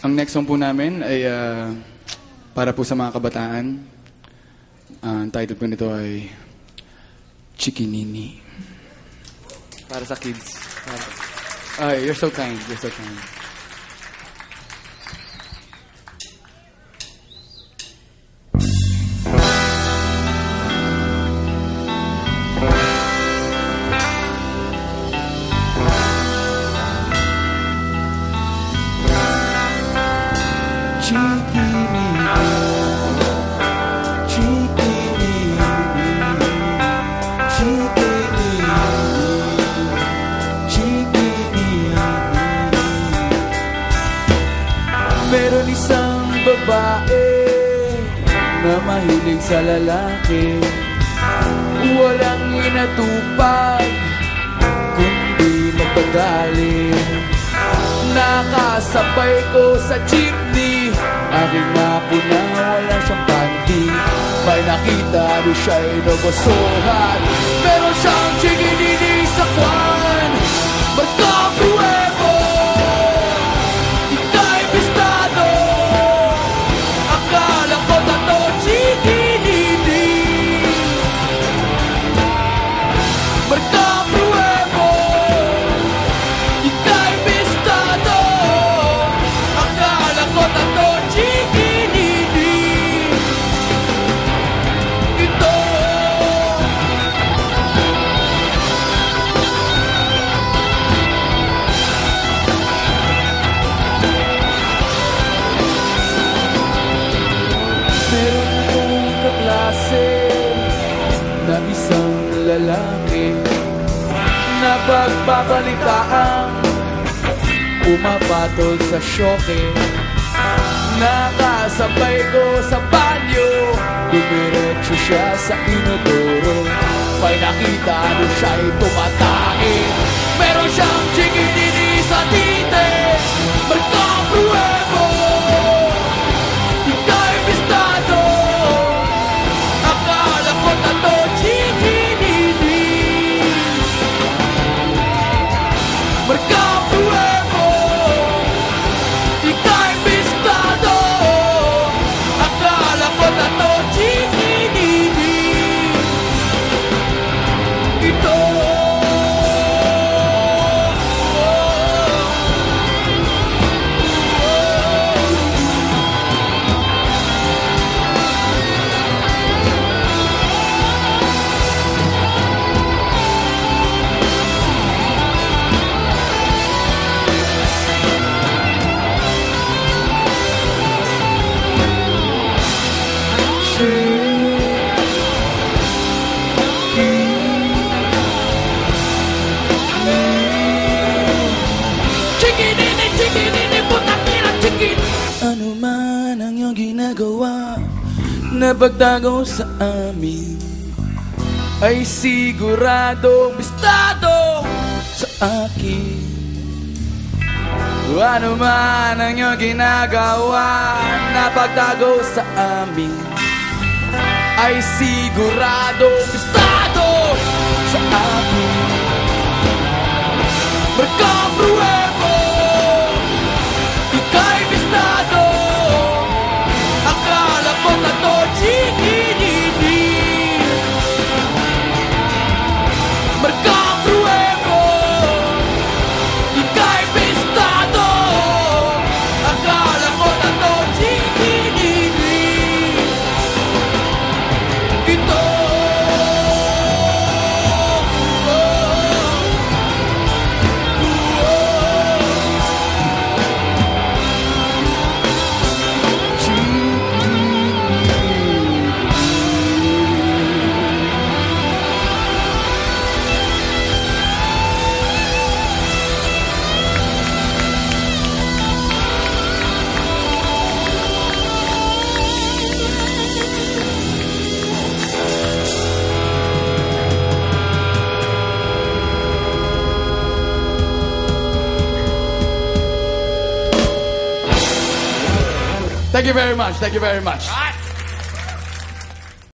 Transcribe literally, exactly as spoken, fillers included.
Ang next song po namin ay uh, para po sa mga kabataan. Uh, ang title po nito ay Chikinini. Para sa kids. Para... Uh, you're so kind. You're so kind. Meron isang babae na mahilig sa lalaki, walang inatupag kundi magpadali. Nakasabay ko sa jeepney, aking napuna wala siyang panty. May nakita doon siya'y nabasohan, meron siyang chikinini sa kwan. Magkakuwebo, ika'y pistado, akala ko na to chikinini. Magkakuwebo, ika'y pistado, akala ko na to chikinini. Ito meron akong kaklase na isang lalaki na pagbabalitaang pumapatol sa syoke. Nakasabay ko sa banyo, dumiretso siya sa inodoro. May nakita doon siya'y tumatake, meron siyang chikinini sa tite. Magkapruwebo, ika'y pistado, akala ko na to chikinini. Magkapruwebo, ika'y pistado, akala ko na to chikinini. Ito chikinini, chikinini, putakina, chikin. Ano man ang iyong ginagawa na pagtago sa amin, ay siguradong bistado sa akin. Ano man ang iyong ginagawa na pagtago sa amin, ay siguradong bistado sa akin. Magkapruwebo, ika'y bistado, akala ko na to chikinini. Magkapruwebo, ika'y bistado, akala ko na to chikinini. Ito Thank you very much. Thank you very much.